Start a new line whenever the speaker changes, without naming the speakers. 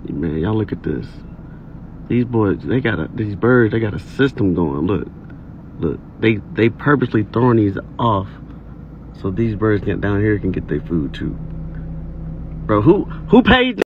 Man, y'all look at this. These boys, these birds, they got a system going. Look, they purposely throwing these off so these birds down here can get their food too. Bro, who paid